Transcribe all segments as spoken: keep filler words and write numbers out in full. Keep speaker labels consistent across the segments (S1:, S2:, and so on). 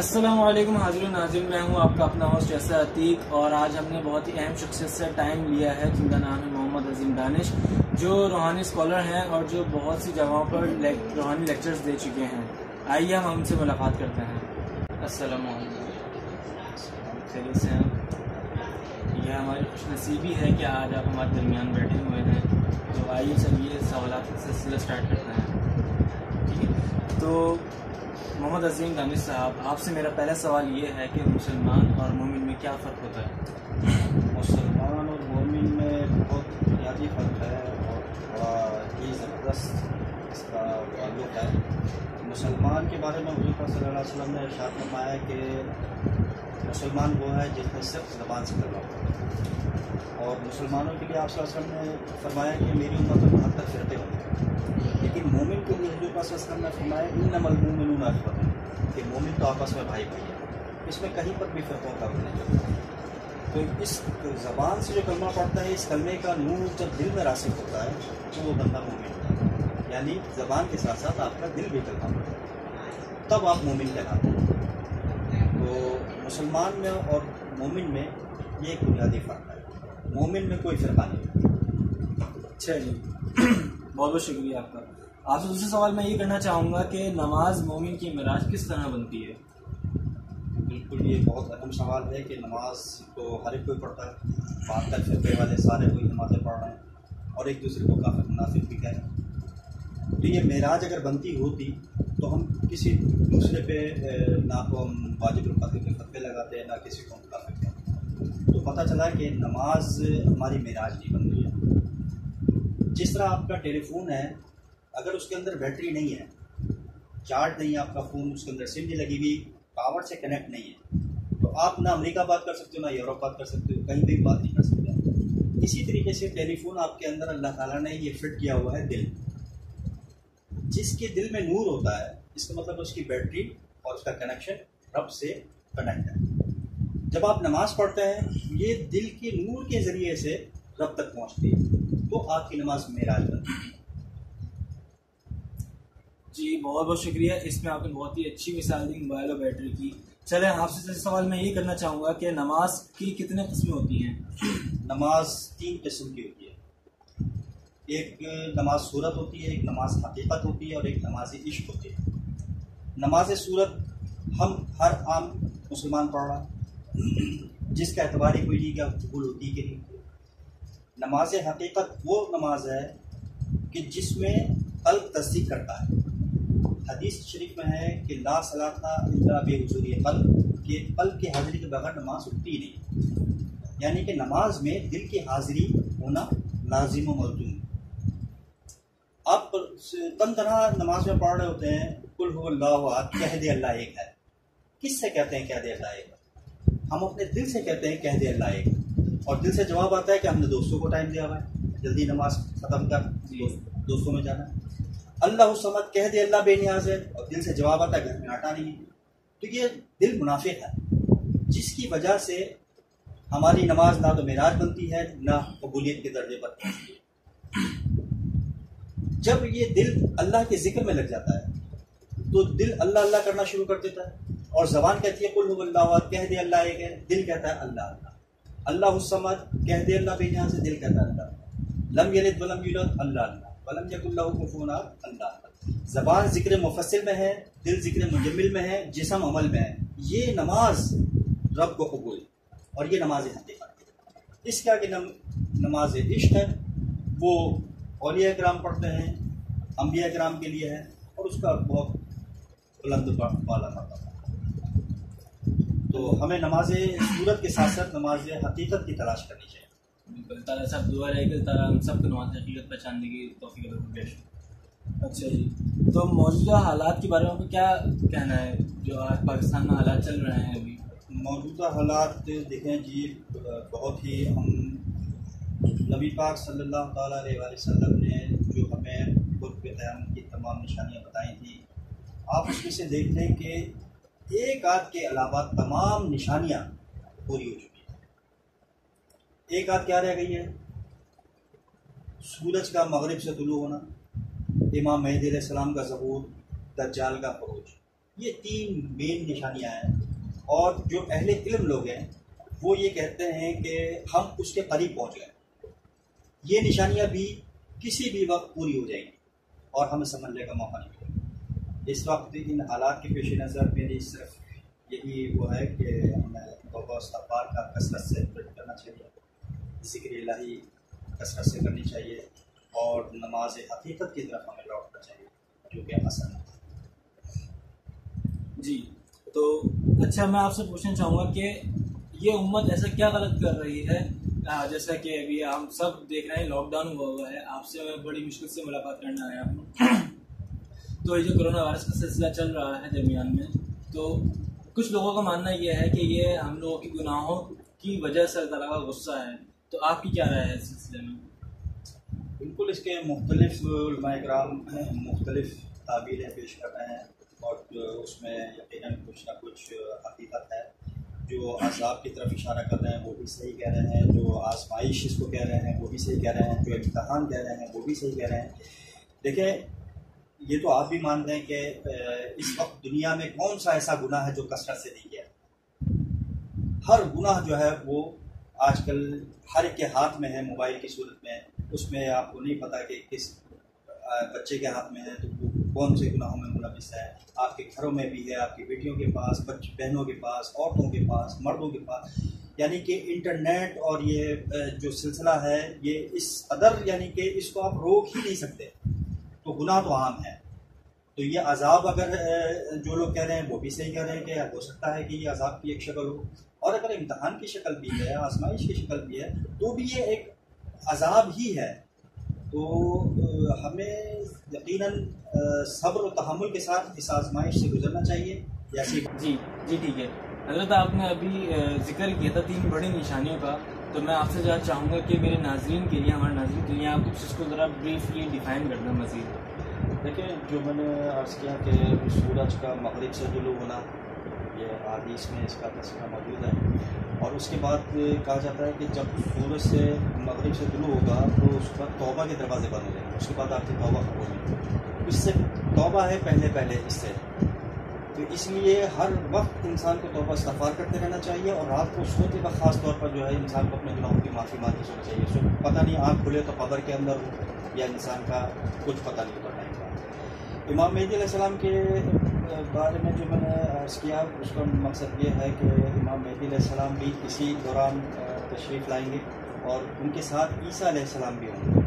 S1: अस्सलामु अलैकुम हाज़िरीन नाज़रीन, मैं हूं आपका अपना होस्ट यसर अतीक और आज हमने बहुत ही अहम शख्सियत से टाइम लिया है जिनका नाम है मोहम्मद अजीम दानिश, जो रूहानी स्कॉलर हैं और जो बहुत सी जगहों पर रूहानी लेक्चर्स दे चुके हैं। आइए हम उनसे मुलाकात करते हैं। अस्सलामु अलैकुम, खैरियत से हैं? यह हमारी खुशनसीबी है कि आज आप हमारे दरमियान बैठे हुए हैं। तो आइए चलिए सवालात का सिलसिला स्टार्ट करते हैं। ठीक है, तो मोहम्मद अजीम दानिश साहब, आपसे मेरा पहला सवाल ये है कि मुसलमान और मोमिन में क्या फ़र्क होता है?
S2: मुसलमान और मोमिन में बहुत बुनियादी फ़र्क है और बड़ा ही ज़बरदस्त इसका ताल्लुक़ है। मुसलमान के बारे में हुज़ूर सल्लल्लाहु अलैहि वसल्लम ने इरशाद फरमाया कि मुसलमान वो है जिसने सिर्फ ज़बान से कलमा पढ़ा, और मुसलमानों के लिए आप सल्लल्लाहु अलैहि वसल्लम ने फरमाया कि मेरी उम्मत में बहत्तर फ़िरक़े होंगे, लेकिन मोमिन के लिए हुज़ूर सल्लल्लाहु अलैहि वसल्लम ने फरमाया इन्नमल मुमिनूना इख़्वतुन, कि मोमिन तो आपस में भाई भाई है। इसमें कहीं पर भी फ़िरक़ों का नहीं होता। तो इस ज़बान से जो कलमा पढ़ता है, इस कलमे का नूर जब दिल में रासिख़ होता है तो वो बंदा मोमिन होता है। यानी ज़बान के साथ साथ आपका दिल भी कलमा पढ़ता है, तब आप मोमिन कहलाते हैं। तो मुसलमान में और मोमिन में ये एक बुनियादी फ़र्क है। मोमिन में कोई फ़िरक़ा नहीं।
S1: अच्छा जी, बहुत बहुत शुक्रिया आपका। आपसे दूसरा सवाल मैं ये करना चाहूँगा कि नमाज मोमिन की मिराज किस तरह बनती है?
S2: बिल्कुल, ये बहुत अहम सवाल है कि नमाज तो हर एक कोई पढ़ता है। बहत्तर फ़िरक़े वाले सारे कोई नमाज़ें पढ़ रहे हैं और एक दूसरे को काफ़िर मुनाफिक भी कह रहे हैं। तो ये मेराज अगर बनती होती तो हम किसी दूसरे पे ना तो हम वाजिबुल क़द्र के फतवे लगाते हैं, ना किसी को मुनाफिक कहते। तो पता चला कि नमाज हमारी मेराज नहीं बन रही है। जिस तरह आपका टेलीफोन है, अगर उसके अंदर बैटरी नहीं है, चार्ज नहीं है आपका फ़ोन, उसके अंदर सिम नहीं लगी हुई, पावर से कनेक्ट नहीं है, तो आप ना अमेरिका बात कर सकते हो, ना यूरोप बात कर सकते हो, कहीं भी बात नहीं कर सकते। इसी तरीके से टेलीफोन आपके अंदर अल्लाह ताला ने ये फिट किया हुआ है दिल। जिसके दिल में नूर होता है, इसका मतलब उसकी बैटरी और उसका कनेक्शन रब से कनेक्ट है। जब आप नमाज़ पढ़ते हैं, ये दिल के नूर के ज़रिए से रब तक पहुँचती है, तो आपकी नमाज मेराज बनती है।
S1: जी बहुत बहुत शुक्रिया, इसमें आपने बहुत ही अच्छी मिसाल दी मोबाइल और बैटरी की। चले, आपसे दूसरा सवाल मैं ये करना चाहूँगा कि नमाज की कितने किस्में होती हैं?
S2: नमाज तीन किस्म की होती है। एक नमाज सूरत होती है, एक नमाज हकीकत होती है और एक नमाज इश्क होती है। नमाज सूरत हम हर आम मुसलमान पढ़ रहा है, जिसका एतबार ही कोई नहीं क्या कबूल होती है कि नहीं। नमाज हकीकत वो नमाज है कि जिसमें क़ल्ब तस्दीक करता है। हदीस शरीफ में है कि ला सलाता इल्ला बिहुज़ूरी क़ल्ब, के क़ल्ब की हाज़िरी के बगैर नमाज उठती नहीं। यानी कि नमाज में दिल की हाज़िरी होना लाजिम व मलज़ूम। आप तन तरह नमाज में पढ़ रहे होते हैं, कुल हुवल्लाहु अहद, कह दे अल्लाह एक है। किससे कहते हैं कह दे अल्लाह एक? हम अपने दिल से कहते हैं कह दे अल्लाह एक, और दिल से जवाब आता है कि हमने दोस्तों को टाइम दिया हुआ है, जल्दी नमाज ख़त्म कर, दोस्त दोस्तों में जाना है। अल्लाह समद, कह दे अल्लाह बेनियाज है, और दिल से जवाब आता है घर में आटा नहीं है। तो ये दिल मुनाफिक है, जिसकी वजह से हमारी नमाज ना तो मेराज बनती है, ना कबूलियत के दर्जे पर पहुँचती है। जब ये दिल अल्लाह के जिक्र में लग जाता है, तो दिल अल्लाह अल्लाह करना शुरू कर देता है, और ज़बान कहती है कुल हुवल्लाहु अहद, कह दे अल्लाह एक है, दिल कहता है अल्लाह अल्लाह। अल्लाह समद, कह दे अल्लाह बेनियाज है, दिल कहता है अल्लाह। लम यलिद वलम यूलद, अल्लाह अल्लाह। वलम यकुल लहू कुफुवन अहद, अल्लाह। ज़बान ज़िक्र मुफ़स्सिल में है, दिल ज़िक्र मुजम्मिल में है, जिस्म अमल में है। ये नमाज रब को कबूल, और ये नमाज हकीकत। इसके आगे नमाज इश्क है, वो औलिया किराम पढ़ते हैं, अंबिया किराम के लिए है, और उसका बहुत बुलंद वाला मरतबा। तो हमें नमाज सूरत के साथ साथ नमाज हकीकत की तलाश करनी चाहिए।
S1: बिल्कुल, ताला साहब दुआ रहेगी ताला हम सबको नमाज हकीकत पहचानने की तौफीक दें। अच्छा जी, तो मौजूदा हालात के बारे में आपको क्या कहना है, जो आज पाकिस्तान में हालात चल रहे हैं अभी?
S2: मौजूदा हालात देखें जी, बहुत ही हम नबी पाक सल्लल्लाहु ताला अलैहि वसल्लम ने जो हमें खुद के क़यामत की तमाम निशानियाँ बताई थी, आप उसमें से देख लें कि एक आध के अलावा तमाम निशानियाँ पूरी हो चुकी हैं। एक आध क्या रह गई है? सूरज का मगरिब से तुलू होना, इमाम मेहदी अलैहिस्सलाम का ज़हूर, दज्जाल का ख़ुरूज, ये तीन मेन निशानियां हैं। और जो अहले इल्म लोग हैं वो ये कहते हैं कि हम उसके करीब पहुंच गए। ये निशानियां भी किसी भी वक्त पूरी हो जाएंगी और हमें समझने का मौका नहीं मिलेगा। इस वक्त इन हालात के पेश नज़र मेरी सिर्फ यही वो है कि हमें तौबा इस्तग़फ़ार का कसरत से करना चाहिए, ज़िक्र इलाही कसरत से करनी चाहिए और नमाज हकीकत की तरफ हमें लौटना चाहिए जो कि आसान है।
S1: जी, तो अच्छा मैं आपसे पूछना चाहूँगा कि ये उम्मत ऐसा क्या गलत कर रही है, जैसा कि अभी हम सब देख रहे हैं लॉकडाउन हुआ हुआ है, आपसे मैं बड़ी मुश्किल से मुलाकात करने आया हूँ। तो ये जो कोरोना वायरस का सिलसिला चल रहा है दरमियान में, तो कुछ लोगों का मानना ये है कि ये हम लोगों की गुनाहों की वजह से अल्लाह का गुस्सा है। तो आपकी क्या राय है इस सिलसिले में?
S2: बिल्कुल, इसके मुख्तलिफ उलमा इकराम मुख्तलिफ ताबीरें पेश कर रहे हैं और उसमें यकीनन कुछ ना कुछ हकीकत है। जो अज़ाब की तरफ इशारा कर रहे हैं वो भी सही कह रहे हैं, जो आजमाइश इसको कह रहे हैं वो भी सही कह रहे हैं, जो इम्तहान कह रहे हैं वो भी सही कह रहे हैं। देखिए, ये तो आप भी मानते हैं कि इस वक्त दुनिया में कौन सा ऐसा गुनाह है जो कसरत से नहीं किया। हर गुनाह जो है वो आजकल हर एक के हाथ में है, मोबाइल की सूरत में। उसमें आपको नहीं पता कि किस बच्चे के हाथ में है तो वो कौन से गुनाहों में मुलविस है। आपके घरों में भी है, आपकी बेटियों के पास, बच्चे बहनों के पास, औरतों के पास, मर्दों के पास। यानी कि इंटरनेट और ये जो सिलसिला है ये इस कदर, यानी कि इसको आप रोक ही नहीं सकते। तो गुनाह तो आम है। तो ये अजाब अगर जो लोग कह रहे हैं वो भी सही कह रहे हैं कि हो सकता है कि ये अजाब की एक शक्ल हो, और अगर इम्तहान की शक्ल भी है, आजमाइश की शक्ल भी है, तो भी ये एक अजाब ही है। तो हमें यकीनन सब्र और तहम्मुल के साथ इस आजमाइश से गुजरना चाहिए। जैसे
S1: जी जी ठीक है हज़रत, आपने अभी जिक्र किया था तीन बड़ी निशानियों का, तो मैं आपसे जानना चाहूँगा कि मेरे नाज़रीन के लिए, हमारे नाज़रीन के लिए आप कुछ इसको ज़रा ब्रीफली डिफ़ाइन करना मज़ीद।
S2: देखिए, जो मैंने अर्ज़ किया कि सूरज का मगरिब से जुलू होना, ये हदीस में इसका तस्वीर मौजूद है। और उसके बाद कहा जाता है कि जब सूरज से मगरिब से जुलू होगा तो उस पर तौबा के दरवाजे बंद हो जाएंगे, उसके बाद आपकी तौबा कबूल नहीं। इससे तौबा है पहले पहले इससे, तो इसलिए हर वक्त इंसान को तौबा इस्तग़फ़ार करते रहना चाहिए। और रात को सोते वक्त ख़ास तौर पर जो है इंसान को अपने गुनाहों की माफ़ी मांगनी सोचनी चाहिए। उसको पता नहीं आँख खुले तो कब्र के अंदर हो या इंसान का कुछ पता नहीं होता टाइम का। इमाम मेहदी अलैहिस्सलाम के बारे में जो मैंने अर्ज़ किया उसका मकसद ये है कि इमाम मेहदी अलैहिस्सलाम भी इसी दौरान तशरीफ़ लाएंगे और उनके साथ ईसा अलैहिस्सलाम भी होंगे।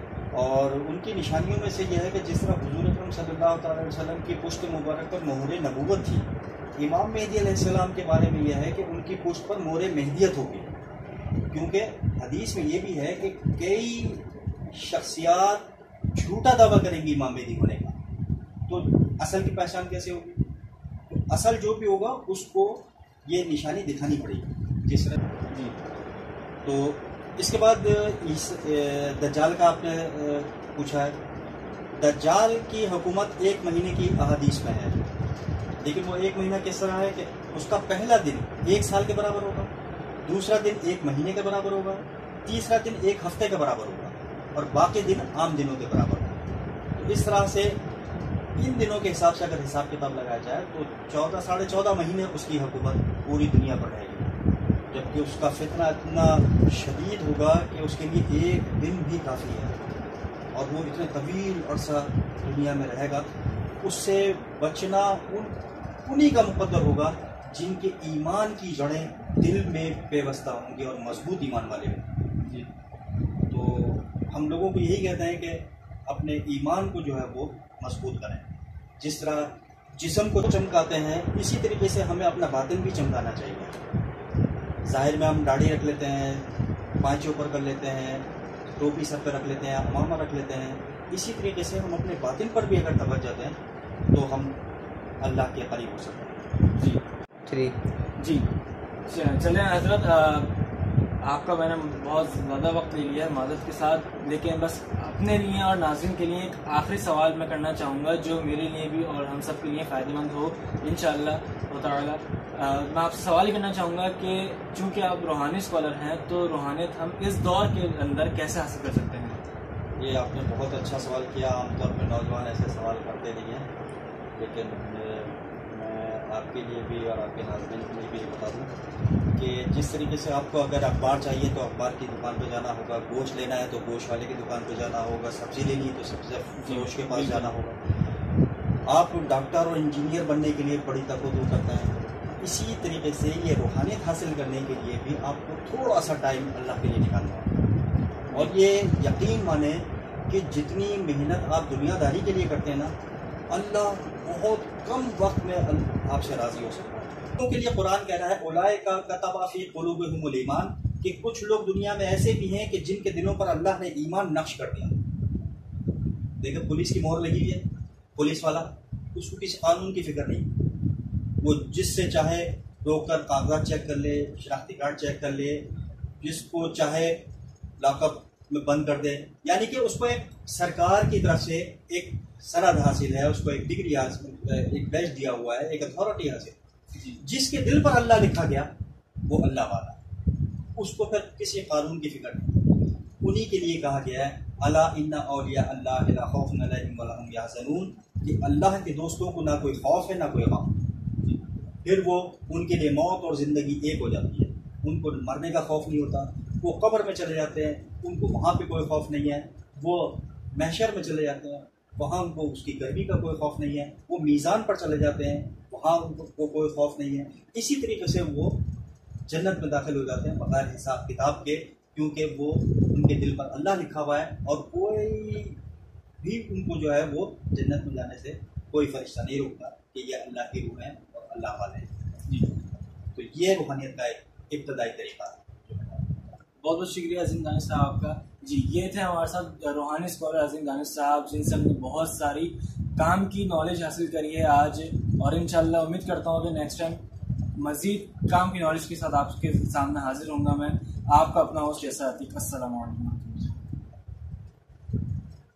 S2: और उनकी निशानियों में से यह है कि जिस तरह हुज़ूर अकरम सल्लल्लाहु अलैहि वसल्लम की पुश्त मुबारक पर मोहर नबूवत थी, इमाम मेहदी अलैहिस्सलाम के बारे में यह है कि उनकी पुश्त पर मोहर मेहदियत होगी। क्योंकि हदीस में ये भी है कि कई शख्सियात झूठा दावा करेंगी इमाम मेहदी होने का, तो असल की पहचान कैसे होगी? तो असल जो भी होगा उसको ये निशानी दिखानी पड़ेगी जिस तरह जी। तो इसके बाद इस दज्जाल का आपने पूछा है। दज्जाल की हुकूमत एक महीने की अहादीस में है, लेकिन वो एक महीना किस तरह है कि उसका पहला दिन एक साल के बराबर होगा, दूसरा दिन एक महीने के बराबर होगा, तीसरा दिन एक हफ्ते के बराबर होगा और बाकी दिन आम दिनों के बराबर होगा। तो इस तरह से इन दिनों के हिसाब से अगर हिसाब किताब लगाया जाए तो चौदह साढ़े चौदह महीने उसकी हुकूमत पूरी दुनिया पर रहेगी। जबकि उसका फितना इतना शदीद होगा कि उसके लिए एक दिन भी काफ़ी है और वो इतने तवील अरसा दुनिया में रहेगा। उससे बचना उन उन्हीं का मुकद्दर होगा जिनके ईमान की जड़ें दिल में पेवस्ता होंगी और मजबूत ईमान वाले होंगे जी। तो हम लोगों को यही कहते हैं कि अपने ईमान को जो है वो मजबूत करें। जिस तरह जिस्म को चमकाते हैं इसी तरीके से हमें अपना बातिन भी चमकाना चाहिए। ज़ाहिर में हम दाढ़ी रख लेते हैं, पाँचे ऊपर कर लेते हैं, टोपी सर पर रख लेते हैं, अमामा रख लेते हैं, इसी तरीके से हम अपने बातिन पर भी अगर तवज्जो देते हैं तो हम अल्लाह के करीब हो सकते हैं जी।
S1: ठीक जी चलें हज़रत, आपका मैंने बहुत ज़्यादा वक्त ले लिया है माज़रत के साथ, लेकिन बस अपने लिए और नाज़रीन के लिए एक आखिरी सवाल मैं करना चाहूँगा जो मेरे लिए भी और हम सब के लिए फ़ायदेमंद हो इंशाअल्लाह ताला। मैं आपसे सवाल ही करना चाहूँगा कि चूँकि आप रूहानी स्कॉलर हैं तो रूहानियत हम इस दौर के अंदर कैसे हासिल कर सकते हैं?
S2: ये आपने बहुत अच्छा सवाल किया। आमतौर पर नौजवान ऐसे सवाल करते नहीं हैं, लेकिन आपके लिए भी और आपके नाज़रीन के लिए भी बता दूँ कि जिस तरीके से आपको अगर अखबार चाहिए तो अखबार की दुकान पर जाना होगा, गोश्त लेना है तो गोश्त वाले की दुकान पर जाना होगा, सब्ज़ी लेनी है तो सब्ज़ी फरोश के पास जाना होगा। आप डॉक्टर और इंजीनियर बनने के लिए बड़ी तकलीफ करते हैं, इसी तरीके से ये रूहानियत हासिल करने के लिए भी आपको थोड़ा सा टाइम अल्लाह के लिए निकालना होगा। और ये यकीन माने कि जितनी मेहनत आप दुनियादारी के लिए करते हैं ना, अल्लाह बहुत कम वक्त में आपसे राज़ी हो सकता है। तो के लिए कुरान कह रहा है उलाए का कतबा फी कुलूबिहिमुल ईमान, कि कुछ लोग दुनिया में ऐसे भी हैं कि जिनके दिलों पर अल्लाह ने ईमान नक्श कर दिया। देखो पुलिस की मोहर लगी हुई है, पुलिस वाला उसको किसी कानून की फिक्र नहीं, वो जिससे चाहे रोककर कागजात चेक कर ले, शनाख्ती कार्ड चेक कर ले, जिसको चाहे लॉकअप में बंद कर दे। यानी कि उसको एक सरकार की तरफ से एक सरहद हासिल है, उसको एक डिग्री हासिल, एक बैच दिया हुआ है, एक अथॉरिटी हासिल। जिसके दिल पर अल्लाह लिखा गया वो अल्लाह वाला, उसको फिर किसी कानून की फिक्र नहीं। उन्हीं के लिए कहा गया है अला इन्ना औलिया अल्लाह ला खौफुन अलैहिम वला हुम यहज़नून, कि अल्लाह के दोस्तों को ना कोई खौफ है ना कोई गम। फिर वो उनके लिए मौत और ज़िंदगी एक हो जाती है, उनको मरने का खौफ नहीं होता, वो कब्र में चले जाते हैं, उनको वहाँ पे कोई खौफ नहीं है, वो महशर में चले जाते हैं, वहाँ उनको उसकी गर्मी का कोई खौफ नहीं है, वो मीज़ान पर चले जाते हैं, वहाँ उनको कोई खौफ नहीं है। इसी तरीके से वो जन्नत में दाखिल हो जाते हैं बगैर हिसाब किताब के, क्योंकि वो उनके दिल पर अल्लाह लिखा हुआ है और कोई भी उनको जो है वो जन्नत में जाने से कोई फरिश्ता नहीं रोकता कि ये अल्लाह की रूह है और अल्लाह वाले हैं। तो ये रूहानियत का एक इब्तदाई तरीका है।
S1: बहुत बहुत शुक्रिया अजीम दानिश साहब आपका। जी, ये थे हमारे साथ रूहानी स्कॉलर अजीम दानिश साहब, जिनसे हमने बहुत सारी काम की नॉलेज हासिल करी है आज, और इंशाल्लाह उम्मीद करता हूँ कि नेक्स्ट टाइम मज़ीद काम की नॉलेज के साथ आपके सामने हाजिर होऊंगा मैं, आपका अपना होस्ट जैसा अतीक। अस्सलाम वालेकुम।